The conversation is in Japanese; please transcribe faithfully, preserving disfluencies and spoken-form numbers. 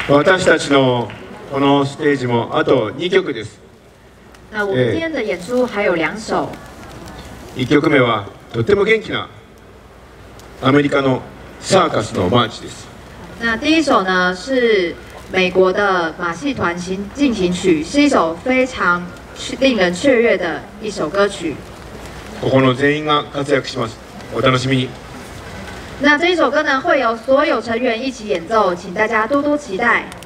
私たちのこのステージもあとにきょくです。 那我们今天的演出还有两首。 いっきょくめはとっても元気なアメリカのサーカスのマーチです。 那第一首呢是美国的马戏团行进行曲，是一首非常令人雀跃的一首歌曲。 ここの全員が活躍します。お楽しみに。 那这一首歌呢会由所有成员一起演奏，请大家多多期待。